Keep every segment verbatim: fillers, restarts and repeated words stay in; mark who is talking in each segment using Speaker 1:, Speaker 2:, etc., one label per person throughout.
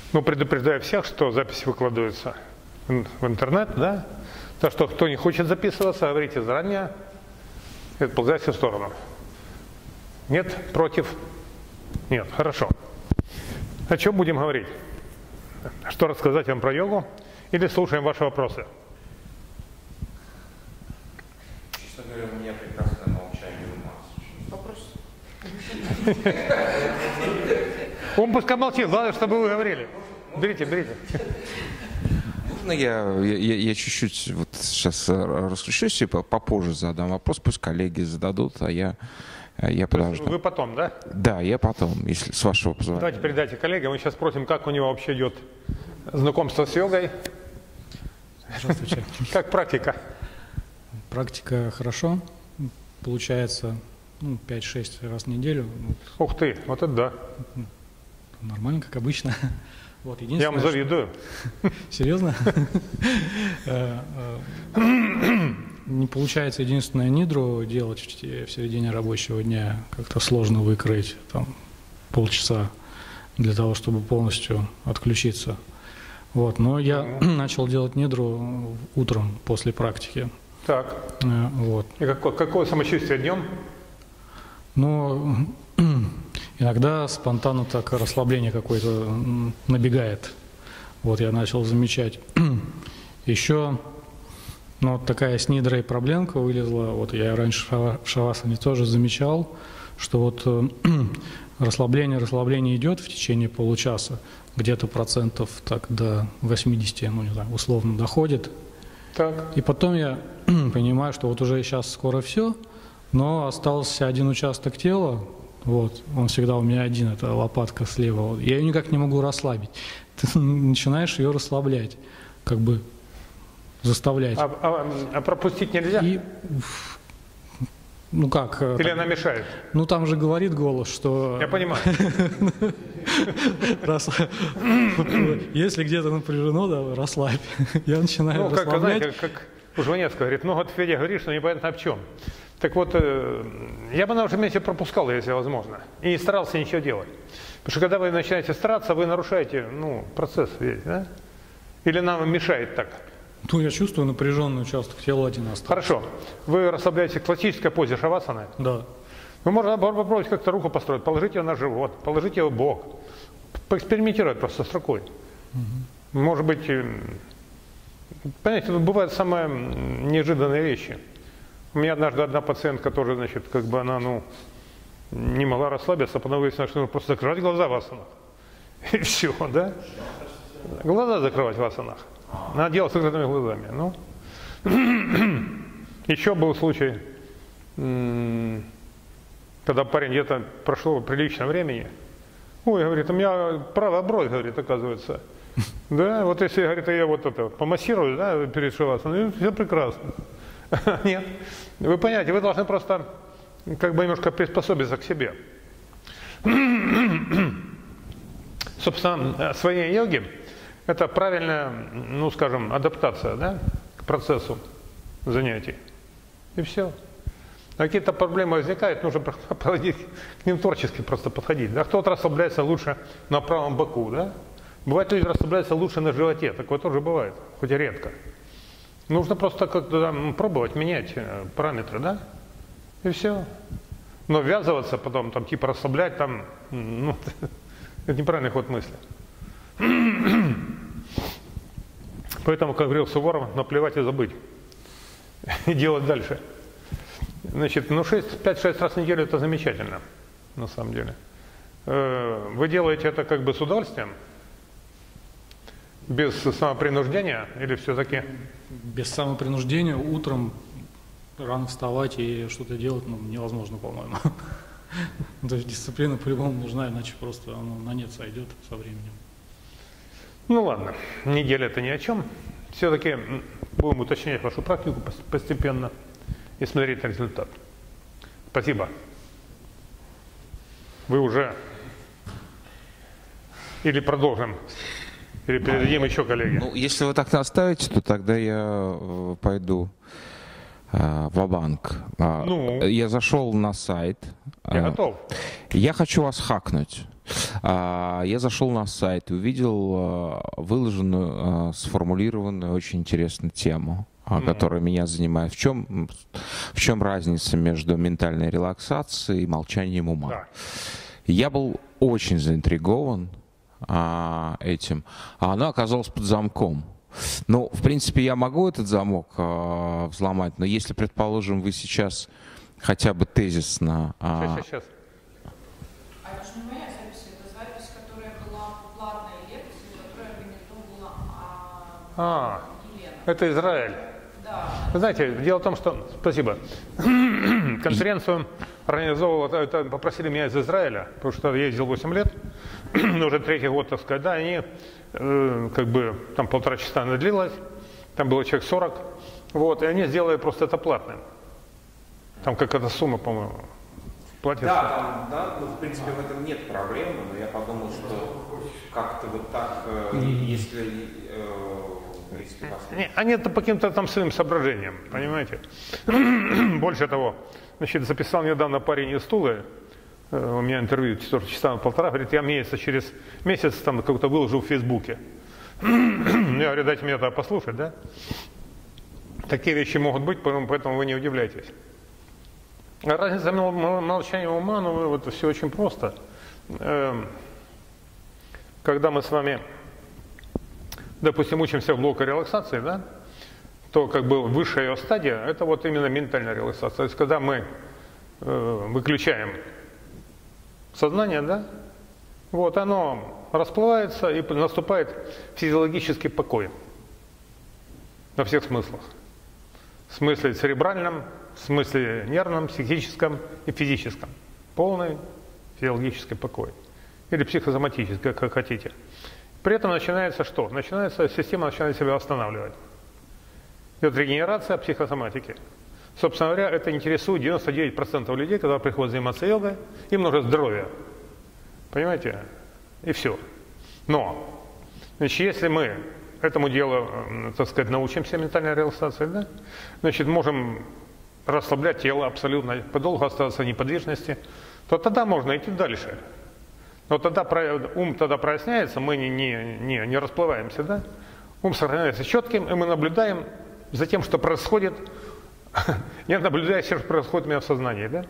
Speaker 1: Ну, предупреждаю всех, что запись выкладывается в интернет, да? Так что, кто не хочет записываться, говорите заранее, и отползайте в сторону. Нет? Против? Нет. Хорошо. О чем будем говорить? Что рассказать вам про йогу? Или слушаем ваши вопросы?
Speaker 2: Честно говоря, у меня прекрасное молчание ума. Вопрос?
Speaker 1: Он пускай молчит, главное, чтобы вы говорили. Берите, берите.
Speaker 2: Можно я, я, я чуть-чуть вот сейчас раскручусь и попозже задам вопрос, пусть коллеги зададут, а я, я подожду.
Speaker 1: Вы потом, да?
Speaker 2: Да, я потом, если с вашего позволения.
Speaker 1: Давайте передайте коллеге, мы сейчас спросим, как у него вообще идет знакомство с йогой.
Speaker 3: Здравствуйте.
Speaker 1: Как практика?
Speaker 3: Практика хорошо, получается ну, пять-шесть раз в неделю.
Speaker 1: Ух ты, вот это да.
Speaker 3: Нормально, как обычно. Вот,
Speaker 1: я вам завидую.
Speaker 3: Серьезно? Не получается единственное нидру делать в середине рабочего дня. Как-то сложно выкроить там полчаса для того, чтобы полностью отключиться. Вот, но я начал делать нидру утром после практики.
Speaker 1: Так.
Speaker 3: Вот.
Speaker 1: И какое, какое самочувствие днем?
Speaker 3: Ну, иногда спонтанно так расслабление какое-то набегает. Вот я начал замечать. Еще ну, вот такая с нидрой проблемка вылезла. Вот я раньше в шавасане тоже замечал, что вот расслабление, расслабление идет в течение получаса, где-то процентов так до восьмидесяти, ну не знаю, условно доходит.
Speaker 1: Так.
Speaker 3: И потом я понимаю, что вот уже сейчас скоро все, но остался один участок тела. Вот, он всегда у меня один, это лопатка слева. Я ее никак не могу расслабить. Ты начинаешь ее расслаблять, как бы заставлять.
Speaker 1: А, а, а пропустить нельзя?
Speaker 3: И, ну как?
Speaker 1: Или
Speaker 3: так,
Speaker 1: она мешает?
Speaker 3: Ну там же говорит голос, что...
Speaker 1: Я понимаю.
Speaker 3: Если где-то напряжено, да, расслабь. Я начинаю расслаблять.
Speaker 1: Ну, как, знаете, как у Жванецкого говорит, ну вот Федя говорит, что непонятно об чем. Так вот, я бы на вашем месте пропускал, если возможно, и не старался ничего делать. Потому что когда вы начинаете стараться, вы нарушаете ну, процесс весь, да? Или нам мешает так?
Speaker 3: Ну, я чувствую напряженный участок тела один остался.
Speaker 1: Хорошо. Вы расслабляете в классической позе шавасаны?
Speaker 3: Да.
Speaker 1: Ну, можно попробовать как-то руку построить, положите ее на живот, положите ее в бок. Поэкспериментировать просто с рукой. Угу. Может быть, понимаете, тут бывают самые неожиданные вещи. У меня однажды одна пациентка тоже, значит, как бы она, ну, не могла расслабиться, а потом выяснилось, что нужно просто закрывать глаза в асанах. И все, да? Глаза закрывать в асанах. Надо делать с закрытыми глазами. Ну. Еще был случай, когда парень где-то прошло приличное времени. Ой, говорит, у меня правая бровь, говорит, оказывается. Да, вот если, говорит, я вот это помассирую, да, перед шавасаной, все прекрасно. Нет. Вы понимаете, вы должны просто как бы немножко приспособиться к себе. Собственно, освоение йоги – это правильная, ну скажем, адаптация, да, к процессу занятий. И все. Какие-то проблемы возникают, нужно подходить к ним творчески просто подходить. Да? Кто-то расслабляется лучше на правом боку, да? Бывает, люди расслабляются лучше на животе, такое тоже бывает, хоть и редко. Нужно просто как-то там, пробовать менять параметры, да? И все. Но ввязываться потом, там, типа расслаблять, там, ну, это неправильный ход мысли. Поэтому, как говорил Суворов, наплевать и забыть. И делать дальше. Значит, ну пять-шесть раз в неделю это замечательно, на самом деле. Вы делаете это как бы с удовольствием? Без самопринуждения или все-таки?
Speaker 3: Без самопринуждения утром рано вставать и что-то делать ну, невозможно, по-моему. То есть дисциплина по-любому нужна, иначе просто оно на нет сойдет со временем.
Speaker 1: Ну ладно, неделя это ни о чем. Все-таки будем уточнять вашу практику постепенно и смотреть на результат. Спасибо. Вы уже... Или продолжим? Или передадим а, еще коллеге?
Speaker 2: Ну, если вы так оставите, то тогда я пойду э, ва-банк.
Speaker 1: Ну?
Speaker 2: Я зашел на сайт.
Speaker 1: Я готов.
Speaker 2: Я хочу вас хакнуть. Я зашел на сайт и увидел выложенную, сформулированную очень интересную тему, которая меня занимает. В чем, в чем разница между ментальной релаксацией и молчанием ума?
Speaker 1: Да.
Speaker 2: Я был очень заинтригован а, этим, а оно оказалось под замком. Ну, в принципе, я могу этот замок а, взломать, но если, предположим, вы сейчас хотя бы тезисно... А...
Speaker 1: Сейчас, сейчас.
Speaker 4: А это же не моя запись, это запись, которая была в платной лекции, которая организовывала а,
Speaker 1: А,
Speaker 4: Елена.
Speaker 1: это Израиль.
Speaker 4: Да.
Speaker 1: Вы знаете, дело в том, что... Спасибо. Конференцию организовывал, это попросили меня из Израиля, потому что я ездил восемь лет, уже третий год, так сказать, да, они э, как бы, там полтора часа она длилась, там было человек сорок, вот, и они сделали просто это платным. Там какая-то сумма, по-моему, платится.
Speaker 2: Да, там, да, ну, в принципе, в этом нет проблемы, но я подумал, что как-то вот так, э, если... Э,
Speaker 1: Не, они это по каким-то там своим соображениям, понимаете? Больше того, значит, записал недавно парень из Тулы, у меня интервью четыре часа на полтора, говорит, я месяц, через месяц там как-то выложил в Фейсбуке. Я говорю, дайте мне это послушать, да? Такие вещи могут быть, поэтому вы не удивляйтесь. Разница молчания ума, ну, это все очень просто. Когда мы с вами, допустим, учимся в блоке релаксации, да, то как бы высшая ее стадия, это вот именно ментальная релаксация. То есть когда мы э, выключаем сознание, да, вот оно расплывается и наступает физиологический покой во всех смыслах. В смысле церебральном, в смысле нервном, психическом и физическом. Полный физиологический покой. Или психосоматический, как хотите. При этом начинается что? Начинается, система начинает себя восстанавливать. Идет регенерация психосоматики. Собственно говоря, это интересует девяносто девять процентов людей, когда приходят заниматься йогой, им нужно здоровье. Понимаете? И все. Но, значит, если мы этому делу, так сказать, научимся ментальной релаксации, да, значит, можем расслаблять тело абсолютно, подолгу оставаться в неподвижности, то тогда можно идти дальше. Но тогда ум тогда проясняется, мы не, не, не, не расплываемся, да? Ум сохраняется четким, и мы наблюдаем за тем, что происходит, не наблюдая, что происходит у меня в сознании, да?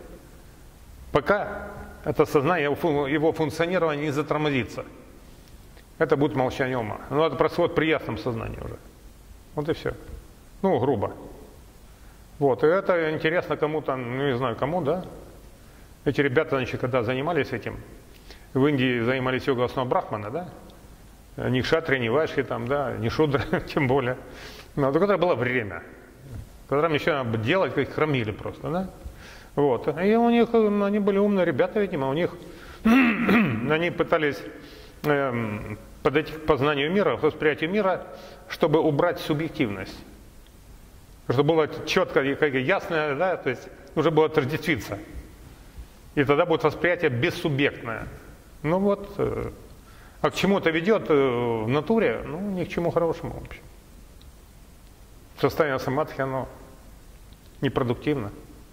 Speaker 1: Пока это сознание, его функционирование не затормозится. Это будет молчание ума. Но это происходит при ясном сознании уже. Вот и все. Ну, грубо. Вот, и это интересно кому-то, ну, не знаю кому, да? Эти ребята, значит, когда занимались этим, в Индии занимались йогой основ Брахмана, да? Ни кшатри, ни вайши, там, да, ни шудры, тем более. Но когда было время, когда еще надо делать, как их храмили просто, да? Вот. И у них, они были умные ребята, видимо, у них, они пытались э, подойти к познанию мира, к восприятию мира, чтобы убрать субъективность. Чтобы было четко и ясно, да, то есть нужно было отождествиться. И тогда будет восприятие бессубъектное. Ну вот, э, а к чему это ведет э, в натуре? Ну, ни к чему хорошему вообще. Состояние самадхи, оно непродуктивно.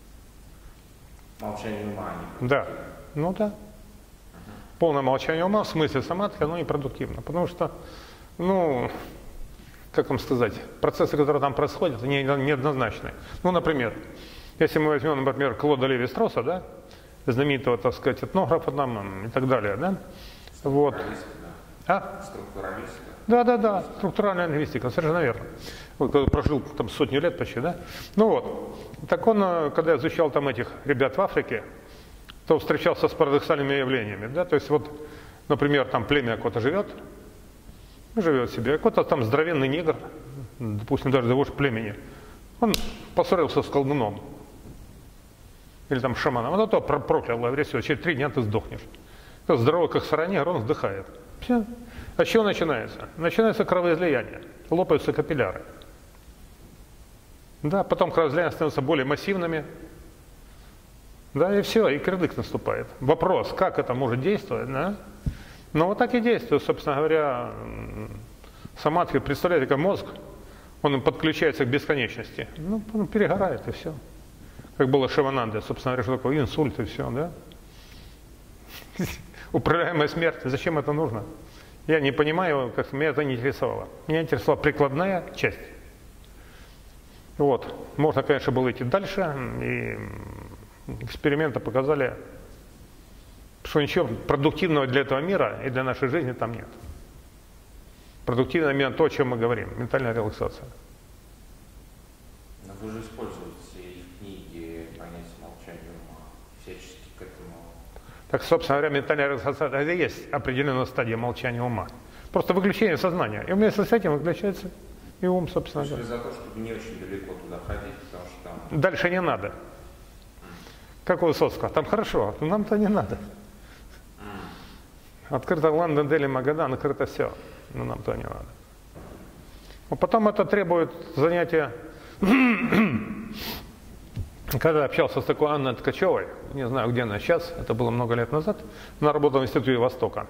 Speaker 2: Молчание ума.
Speaker 1: Да, ну да. Полное молчание ума в смысле самадхи, оно непродуктивно. Потому что, ну, как вам сказать, процессы, которые там происходят, они неоднозначны. Ну, например, если мы возьмем, например, Клода Леви-Стросса, да, знаменитого, так сказать, этнографа там и так далее, да? Вот. А?
Speaker 2: Структуралист.
Speaker 1: Да, да, да, структуральная лингвистика, совершенно верно. Вот, когда прожил там сотню лет почти, да? Ну вот, так он, когда изучал там этих ребят в Африке, то встречался с парадоксальными явлениями, да? То есть вот, например, там племя какое-то живет, живет себе, какой-то там здоровенный негр, допустим, даже вождь племени, он поссорился с колдуном. Или там шаманом, он то проклял, говорит, все, через три дня ты сдохнешь. Здоровый как саранегр, он вздыхает. Все. А с чего начинается? Начинается кровоизлияние, лопаются капилляры. Да, потом кровоизлияния становятся более массивными. Да, и все, и кирдык наступает. Вопрос, как это может действовать, да? Ну, вот так и действует, собственно говоря, самадхи. Представляете, как мозг, он подключается к бесконечности. Ну, он перегорает, и все. Как было Шивананде, собственно говоря, что такое инсульт, и все, да? Управляемая смерть, зачем это нужно? Я не понимаю, как меня это не интересовало. Меня интересовала прикладная часть. Вот. Можно, конечно, было идти дальше, и эксперименты показали, что ничего продуктивного для этого мира и для нашей жизни там нет. Продуктивно именно то, о чем мы говорим, ментальная релаксация.
Speaker 2: Но вы же используете их книги «Понятие молчания ума», всячески к этому.
Speaker 1: Так, собственно говоря, ментальная релаксация это и есть определенная стадия молчания ума. Просто выключение сознания. И вместе с этим выключается и ум, собственно говоря.
Speaker 2: За то, чтобы не очень далеко туда ходить, потому что там...
Speaker 1: Дальше не надо. Как у Высоцкого. Там хорошо, но нам-то не надо. Открыто Лондон, Дели, Магадан, открыто все. Но нам-то не надо. Но потом это требует занятия. Когда общался с такой Анной Ткачевой, не знаю, где она сейчас, это было много лет назад, она работала в Институте Востока.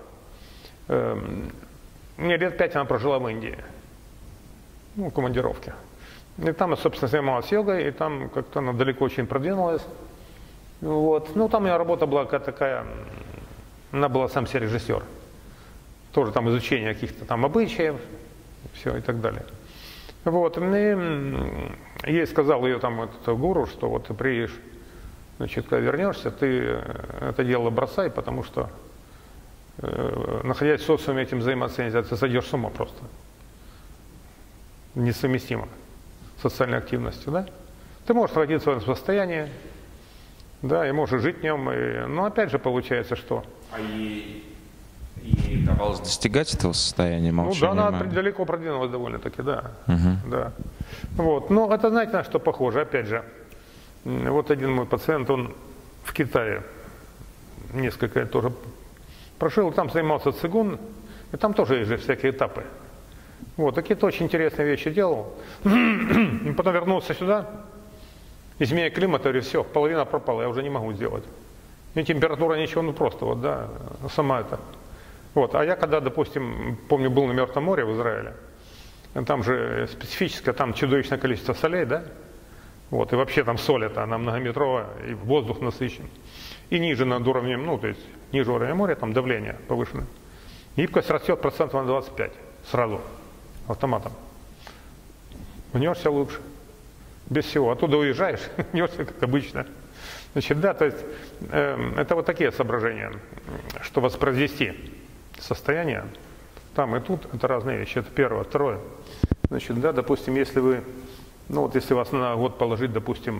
Speaker 1: Мне лет пять она прожила в Индии. Ну, в командировке. И там я, собственно, занималась йогой, и там как-то она далеко очень продвинулась. Вот. Ну, там у меня работа была какая-то такая, она была сам себе режиссер. Тоже там изучение каких-то там обычаев, все и так далее. Вот. И ей сказал ее там этот гуру, что вот ты приедешь, значит, когда вернешься, ты это дело бросай, потому что э, находясь в социуме этим заниматься нельзя, ты сойдешь с ума просто. Несовместимо с социальной активностью, да? Ты можешь находиться в этом состоянии, да, и можешь жить в нем, и... но опять же получается, что...
Speaker 2: А ей, ей удавалось достигать этого состояния молчания?
Speaker 1: Ну да, она далеко продвинулась довольно-таки, да.
Speaker 2: Угу.
Speaker 1: Да. Вот. Но это, знаете, на что похоже? Опять же, вот один мой пациент, он в Китае несколько лет тоже прошел, там занимался цигун, и там тоже есть же всякие этапы. Вот, какие-то очень интересные вещи делал. И потом вернулся сюда, изменяя климат, говорю, все, половина пропала, я уже не могу сделать. Ни температура, ничего, ну просто вот, да, сама это. Вот, а я когда, допустим, помню, был на Мертвом море в Израиле, там же специфическое, там чудовищное количество солей, да? Вот, и вообще там соль это, она многометровая, и воздух насыщен. И ниже над уровнем, ну, то есть ниже уровня моря, там давление повышенное. Гибкость растет процентов на двадцать пять сразу, автоматом. Внешься лучше. Без всего. Оттуда уезжаешь, внешься как обычно. Значит, да, то есть э, это вот такие соображения, что воспроизвести состояние там и тут, это разные вещи. Это первое. Второе. Значит, да, допустим, если вы, ну вот если вас на год положить, допустим,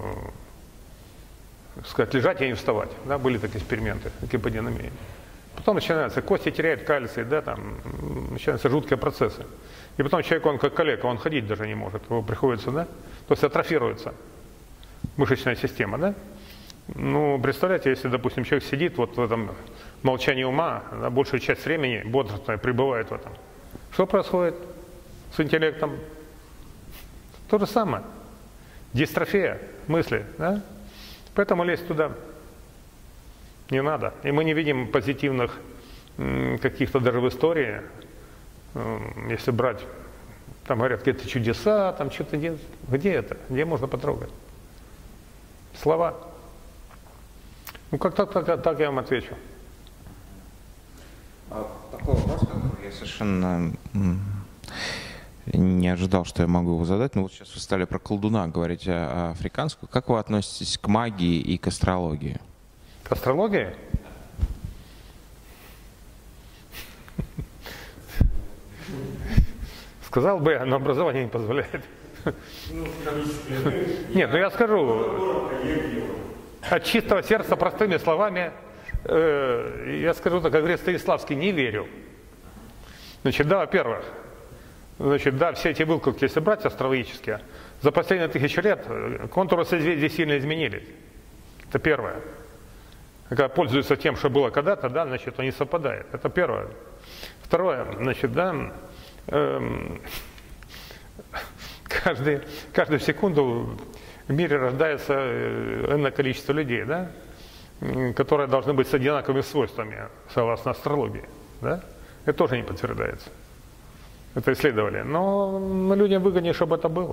Speaker 1: э, сказать, лежать и не вставать, да, были такие эксперименты, гиподинамии. Потом начинаются, кости теряют кальций, да, там начинаются жуткие процессы. И потом человек, он как калека, он ходить даже не может, его приходится, да, то есть атрофируется мышечная система, да. Ну, представляете, если, допустим, человек сидит вот в этом молчании ума, да, большую часть времени бодрствуя пребывает в этом. Что происходит с интеллектом? То же самое. Дистрофия мысли, да. Поэтому лезть туда не надо. И мы не видим позитивных каких-то даже в истории, если брать, там говорят какие-то чудеса, там что-то где, где это? Где можно потрогать? Слова. Ну как так, так, так я вам отвечу.
Speaker 2: Такой вопрос, который я совершенно не ожидал, что я могу его задать. Но вот сейчас вы стали про колдуна говорить, а африканскую. Как вы относитесь к магии и к астрологии?
Speaker 1: К астрологии? Сказал бы я, но образование не позволяет. Нет, ну я скажу, от чистого сердца, простыми словами, э, я скажу так, как говорит Станиславский, не верю. Значит, да, во-первых, значит, да, все эти выкладки, если брать астрологические, за последние тысячу лет контуры созвездий сильно изменились. Это первое. Когда пользуются тем, что было когда-то, да, значит, он не совпадает. Это первое. Второе, значит, да, эм, каждый, каждую секунду в мире рождается энное количество людей, да, которые должны быть с одинаковыми свойствами, согласно астрологии. Да? Это тоже не подтверждается. Это исследовали. Но людям выгоднее, чтобы это было.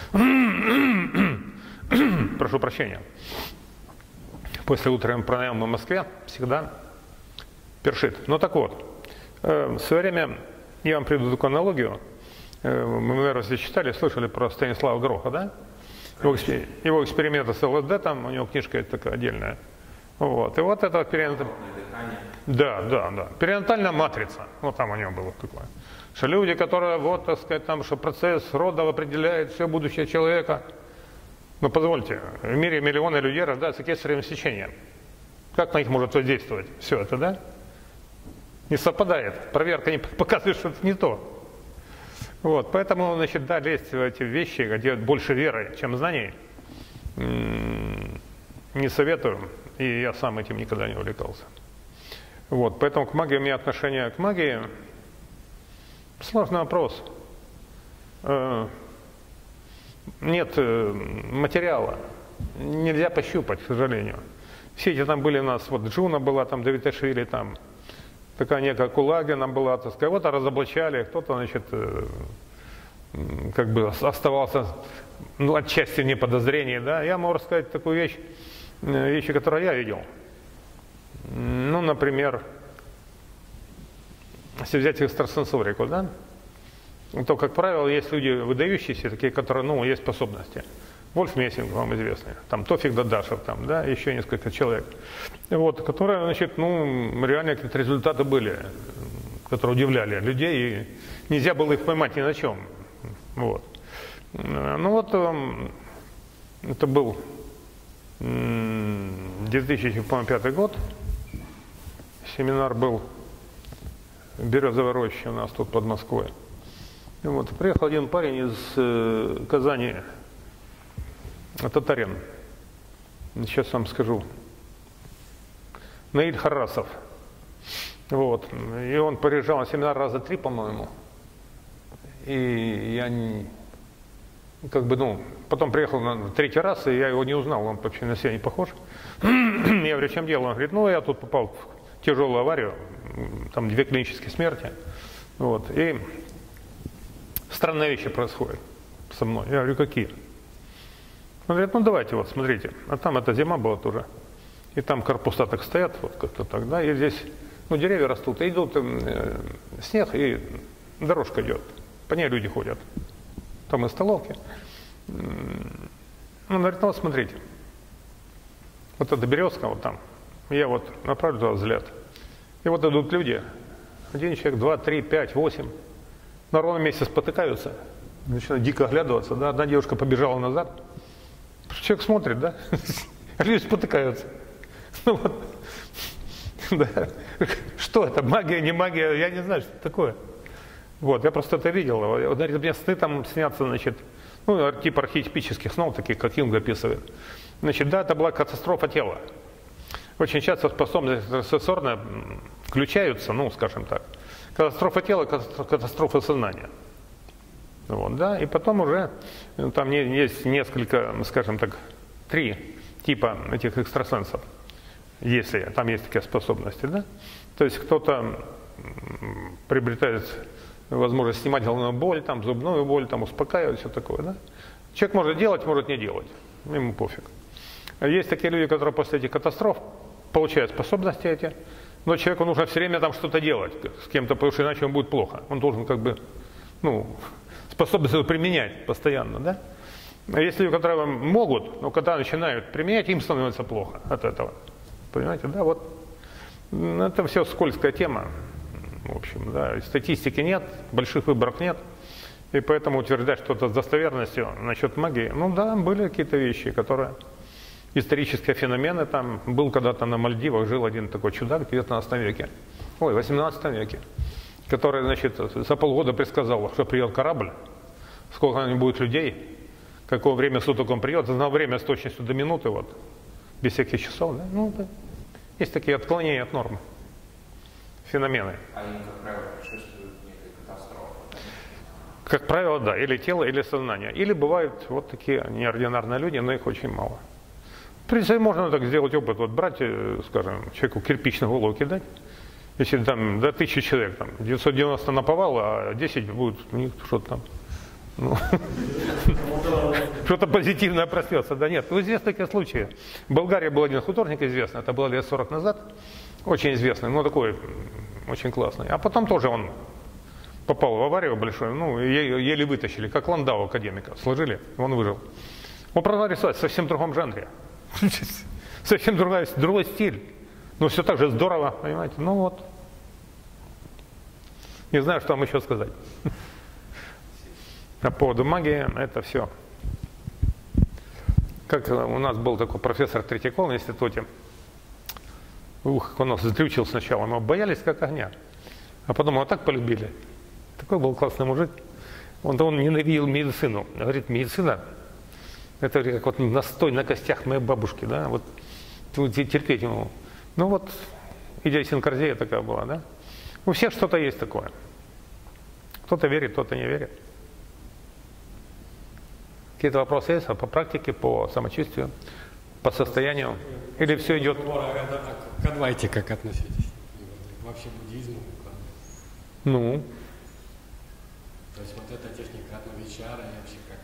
Speaker 1: Прошу прощения. После утреннего пранаямы в Москве всегда першит. Ну так вот, в свое время, я вам приведу такую аналогию, мы, наверное, если читали, слышали про Станислава Гроха, да? Его, его эксперименты с ЛСД, там у него книжка есть такая отдельная. Вот. И вот это перинатальная... Да, да, да. Перинатальная матрица. Вот там у него было такое. Что люди, которые, вот, так сказать, там, что процесс рода определяет все будущее человека. Ну, позвольте, в мире миллионы людей рождаются кесаревым сечением. Как на них может воздействовать все это, да? Не совпадает. Проверка не показывает, что это не то. Вот, поэтому, значит, да, лезть в эти вещи, где больше веры, чем знаний, не советую, и я сам этим никогда не увлекался. Вот, поэтому к магии у меня отношение к магии сложный вопрос. Нет материала, нельзя пощупать, к сожалению. Все эти там были у нас, вот Джуна была, там Давиташвили, там такая некая Кулагина была, так сказать, кого-то разоблачали, кто-то, значит, как бы оставался, ну, отчасти не подозрений, да. Я могу рассказать такую вещь, вещи, которые я видел. Ну, например, если взять экстрасенсорику, да, то, как правило, есть люди выдающиеся, такие, которые, ну, есть способности. Вольф Мессинг, вам известный, там Тофик Дадашев, там, да, еще несколько человек, вот, которые, значит, ну, реально какие-то результаты были, которые удивляли людей, и нельзя было их поймать ни на чем, вот. Ну вот, это был две тысячи пятый год, семинар был в Березовой роще у нас тут под Москвой. И вот, приехал один парень из э, Казани, татарин, сейчас вам скажу, Наиль Харрасов. Вот. И он приезжал на семинар раза три, по-моему. И я не, как бы, ну, потом приехал на третий раз, и я его не узнал, он вообще на себя не похож. Я говорю, чем дело? Он говорит, ну, я тут попал в тяжелую аварию, там две клинические смерти. Вот. И странные вещи происходят со мной. Я говорю, какие? Он говорит, ну давайте, вот, смотрите, а там эта зима была тоже, и там корпуса так стоят, вот как-то так, да, и здесь, ну, деревья растут, и идут э, снег, и дорожка идет, по ней люди ходят, там и столовки. Он говорит, ну вот смотрите, вот эта березка вот там, я вот направлю туда взгляд, и вот идут люди, один человек, два, три, пять, восемь, на ровном месте спотыкаются, начинают дико оглядываться, да, одна девушка побежала назад. Человек смотрит, да? Люди спотыкаются. Ну, вот. Да. Что это? Магия, не магия? Я не знаю, что это такое. Вот, я просто это видел. Вот, мне сны там снятся, значит, ну, типа архетипических снов, таких, как Юнг описывает. Значит, да, это была катастрофа тела. Очень часто способности экстрасенсорные включаются, ну, скажем так. Катастрофа тела, катастрофа сознания. Вот, да, и потом уже там есть несколько, скажем так, три типа этих экстрасенсов, если там есть такие способности, да. То есть кто-то приобретает возможность снимать головную боль, там, зубную боль, там, успокаивать, все такое, да. Человек может делать, может не делать, ему пофиг. Есть такие люди, которые после этих катастроф получают способности эти, но человеку нужно все время там что-то делать с кем-то, потому что иначе он будет плохо. Он должен как бы, ну, способность его применять постоянно, да? А есть люди, которые могут, но когда начинают применять, им становится плохо от этого. Понимаете, да? Вот это все скользкая тема. В общем, да, статистики нет, больших выборок нет. И поэтому утверждать что-то с достоверностью насчет магии, ну да, были какие-то вещи, которые исторические феномены. Там был когда-то на Мальдивах, жил один такой чудак в девятнадцатом веке, ой, в восемнадцатом веке, который, значит, за полгода предсказал, что придет корабль, сколько там будет людей, какое время суток он придет, знал время с точностью до минуты, вот, без всяких часов, да? Ну, да. Есть такие отклонения от нормы, феномены.
Speaker 2: Они, как правило, предшествуют некой катастрофе.
Speaker 1: Как правило, да, или тело, или сознание. Или бывают вот такие неординарные люди, но их очень мало. В принципе, можно так сделать опыт, вот брать, скажем, человеку кирпич на голову кидать. Если там до тысячи человек, там, девятьсот девяносто наповал, а десять будет у них что-то там, ну, что-то позитивное проснется. Да нет, ну, известны такие случаи. В Болгарии был один художник известный, это было лет сорок назад. очень известный, ну такой очень классный. А потом тоже он попал в аварию большую, ну еле вытащили, как Ландау академика, сложили, он выжил. Он продолжал рисовать в совсем другом жанре, совсем другой, другой стиль, но все так же здорово, понимаете, ну вот. Не знаю, что вам еще сказать. По поводу магии, это все. Как у нас был такой профессор Третьяков в институте. Ух, он нас заключил сначала, мы боялись как огня. А потом его так полюбили. Такой был классный мужик. Он, он ненавидел медицину. Говорит, медицина, это как вот настой на костях моей бабушки, да, вот терпеть ему. Ну вот, идиосинкразия такая была, да. У всех что-то есть такое. Кто-то верит, кто-то не верит. Какие-то вопросы есть по практике, по самочувствию, по состоянию? Или все идет?
Speaker 5: К Адвайте как относитесь? Вообще к буддизму?
Speaker 1: Ну?
Speaker 5: То есть вот эта техника Атмавичара и вообще как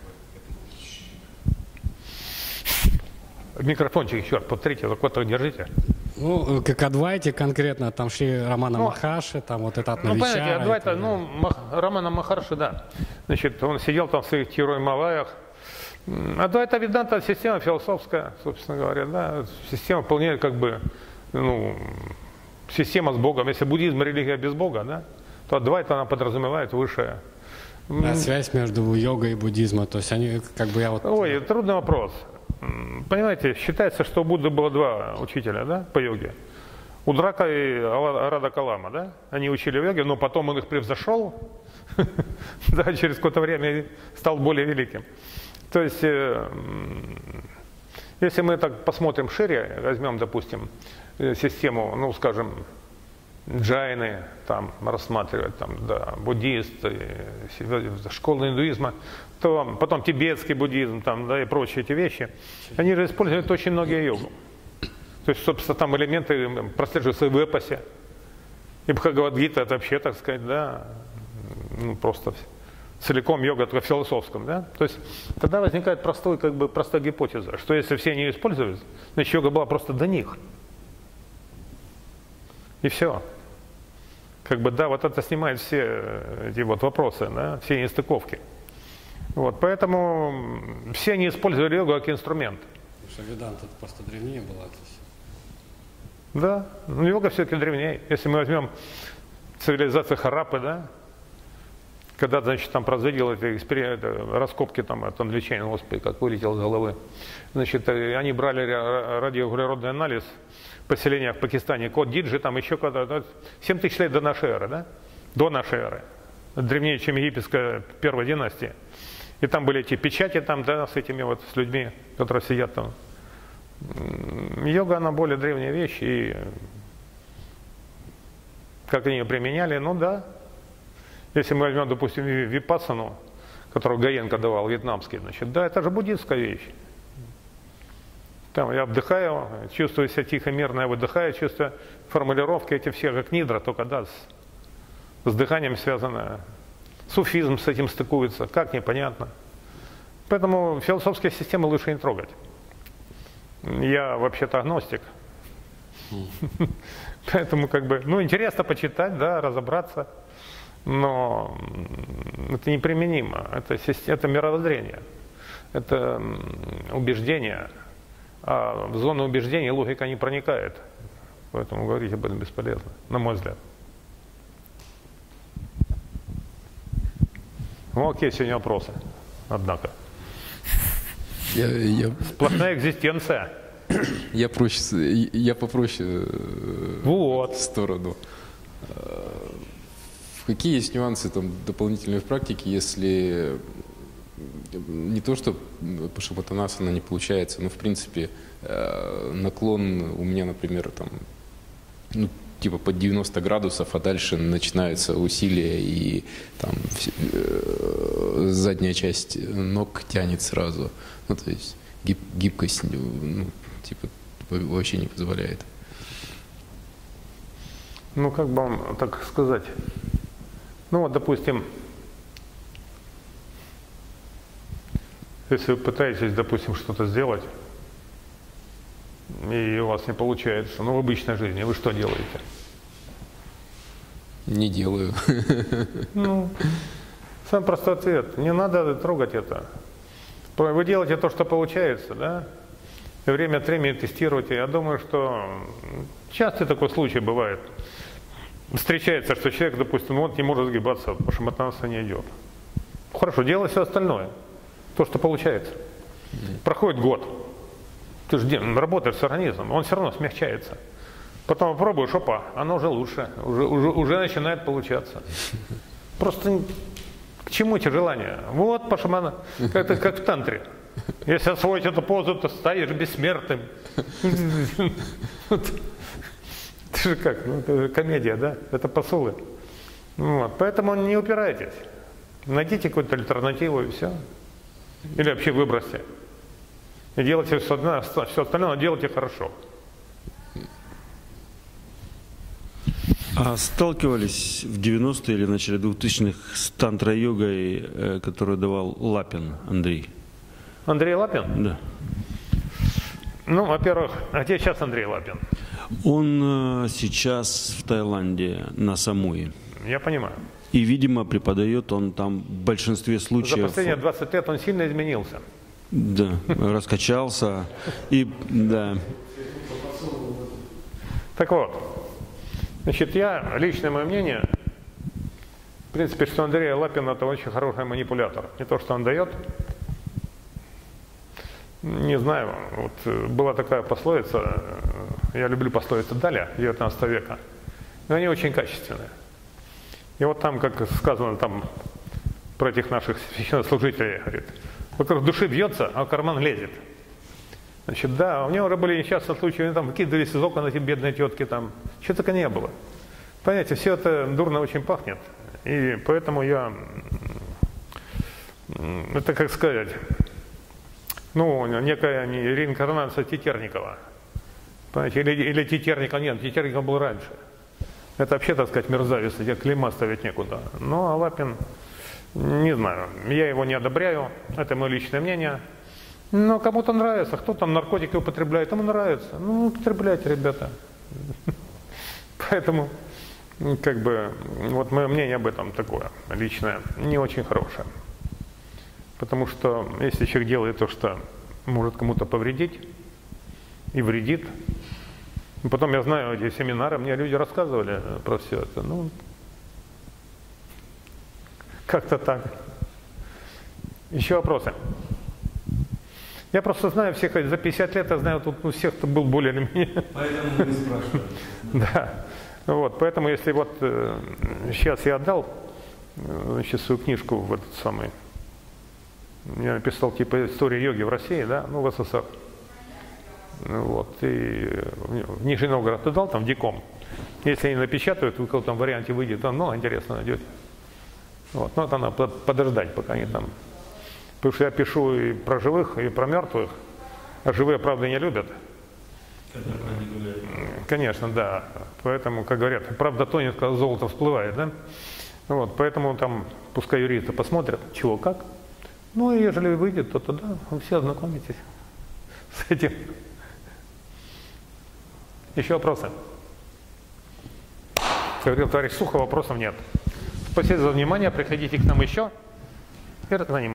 Speaker 5: вы к этому?
Speaker 1: Микрофончик еще раз повторите, вот держите.
Speaker 5: Ну, как Адвайте конкретно, там шли Рамана
Speaker 1: ну,
Speaker 5: Махарши, там вот это
Speaker 1: Ну,
Speaker 5: Атмавичара.
Speaker 1: понимаете, Адвайта, ну, Мах, Рамана Махарши, да. Значит, он сидел там в своих Тирой-Малаях. Адвайта Веданта — система философская, собственно говоря, да. Система вполне как бы, ну, система с Богом. Если буддизм — религия без Бога, да, то Адвайта она подразумевает высшее.
Speaker 5: А связь между йогой и буддизмом, то есть они как бы я вот...
Speaker 1: Ой, трудный вопрос. Понимаете, считается, что у Будды было два учителя, да, по йоге. Удрака и Арада Калама, да, они учили йоге, но потом он их превзошел, да, через какое-то время стал более великим. То есть, если мы так посмотрим шире, возьмем, допустим, систему, ну, скажем, джайны, там, рассматривать, там, да, буддисты, школы индуизма, то потом тибетский буддизм, там, да, и прочие эти вещи, они же используют очень многие йогу. То есть, собственно, там элементы прослеживаются и в эпосе. И Бхагавад-гита — это вообще, так сказать, да, ну, просто целиком йога только в философском, да. То есть, тогда возникает простой, как бы, простая гипотеза, что если все они используют, значит, йога была просто до них. И все. Как бы, да, вот это снимает все эти вот вопросы, да, все нестыковки. Вот, поэтому все они использовали йогу как инструмент.
Speaker 5: Потому что Веданта просто древнее была.
Speaker 1: Да, но йога все-таки древнее. Если мы возьмем цивилизацию Хараппы, да, когда, значит, там производил эти эксперименты, раскопки там от англичанина, господи, как вылетел с головы, значит, они брали радиоуглеродный анализ поселения в Пакистане, код Диджи, там еще когда-то, семь тысяч лет до нашей эры, да, до нашей эры, древнее, чем египетская первая династия. И там были эти печати там, да, с этими вот, с людьми, которые сидят там. Йога, она более древняя вещь, и как они ее применяли, ну да. Если мы возьмем, допустим, випассану, которую Гаенко давал, вьетнамский, значит, да, это же буддистская вещь. Там я вдыхаю, чувствую себя тихо, мирно, я выдыхаю, чувствую формулировки эти все, как нидра, только да, с, с дыханием связано. Суфизм с этим стыкуется, как непонятно. Поэтому философские системы лучше не трогать. Я вообще-то агностик. Поэтому как бы, ну, интересно почитать, да, разобраться, но это неприменимо. Это, это мировоззрение, это убеждение. А в зону убеждений логика не проникает. Поэтому говорить об этом бесполезно, на мой взгляд. Ну, окей, сегодня вопросы, однако.
Speaker 6: Я, я...
Speaker 1: Сплошная экзистенция.
Speaker 6: Я проще, я попроще
Speaker 1: вот.
Speaker 6: в сторону. Какие есть нюансы там дополнительные в практике, если не то, что пашапатанасана не получается, но в принципе наклон у меня, например, там, ну, типа под девяносто градусов, а дальше начинаются усилия и там задняя часть ног тянет сразу. Ну, то есть гиб, гибкость, ну, типа, вообще не позволяет.
Speaker 1: Ну, как бы вам так сказать. Ну, вот, допустим, если вы пытаетесь, допустим, что-то сделать, и у вас не получается, ну, в обычной жизни, вы что делаете?
Speaker 6: Не делаю.
Speaker 1: Ну, самый простой ответ. Не надо трогать это. Вы делаете то, что получается, да? И время от времени тестируйте. Я думаю, что часто такой случай бывает. Встречается, что человек, допустим, вот не может сгибаться, потому что мотанство не идет. Хорошо, делай все остальное. То, что получается. Проходит год. Ты же работаешь с организмом, он все равно смягчается. Потом попробуешь, опа, оно уже лучше, уже, уже, уже начинает получаться. Просто к чему эти желания? Вот, пашамана, это как в тантре. Если освоить эту позу, то станешь бессмертным. Это же как, ну, это же комедия, да? Это посулы. Вот. Поэтому не упирайтесь. Найдите какую-то альтернативу и все. Или вообще выбросьте. И делайте все, все остальное, делайте хорошо.
Speaker 7: А сталкивались в девяностые или в начале двухтысячных с тантра-йогой, которую давал Лапин Андрей?
Speaker 1: Андрей Лапин?
Speaker 7: Да.
Speaker 1: Ну, во-первых, а где сейчас Андрей Лапин?
Speaker 7: Он сейчас в Таиланде, на Самуи.
Speaker 1: Я понимаю.
Speaker 7: И, видимо, преподает он там в большинстве случаев...
Speaker 1: За последние двадцать лет он сильно изменился.
Speaker 7: Да, раскачался. И, да.
Speaker 1: Так вот, значит, я, личное мое мнение, в принципе, что Андрей Лапин это очень хороший манипулятор. Не то, что он дает. Не знаю, вот была такая пословица, я люблю пословицы Даля, девятнадцатого века, но они очень качественные. И вот там, как сказано там про этих наших священнослужителей, говорит, вокруг души бьется, а в карман лезет. Значит, да, у него уже были несчастные случаи, они там выкидывались из окон эти бедные тетки там, чего только не было. Понимаете, все это дурно очень пахнет, и поэтому я, это как сказать, ну, некая не реинкарнация Тетерникова. Понимаете, или, или Тетерника нет, Тетерников был раньше. Это вообще, так сказать, мерзавец, где клейма ставить некуда. Ну, а Лапин, не знаю, я его не одобряю, это мое личное мнение. Но кому-то нравится, кто там наркотики употребляет, ему нравится. Ну, употребляйте, ребята. Поэтому, как бы, вот мое мнение об этом такое, личное, не очень хорошее. Потому что если человек делает то, что может кому-то повредить и вредит, потом я знаю эти семинары, мне люди рассказывали про все это, ну, как-то так. Еще вопросы? Я просто знаю всех, за пятьдесят лет я знаю тут ну, всех, кто был более или менее.
Speaker 7: Поэтому мы спрашиваем.
Speaker 1: Да, вот, поэтому если вот э, сейчас я отдал э, значит, свою книжку в этот самый, я написал типа история йоги в России, да, ну в СССР. Вот, и в Нижний Новгород отдал, там в Диком. Если они напечатают, в каком-то варианте выйдет, там, ну, интересно найдете. Вот, ну, это надо подождать, пока они там. Потому что я пишу и про живых, и про мертвых, а живые, правда, не любят. Конечно, да. Поэтому, как говорят, правда тонет, когда золото всплывает, да? Вот, поэтому там, пускай юристы посмотрят, чего, как. Ну, и если выйдет, то тогда вы все ознакомитесь с этим. Еще вопросы? Говорил товарищ Сухов, вопросов нет. Спасибо за внимание, приходите к нам еще и занимайтесь.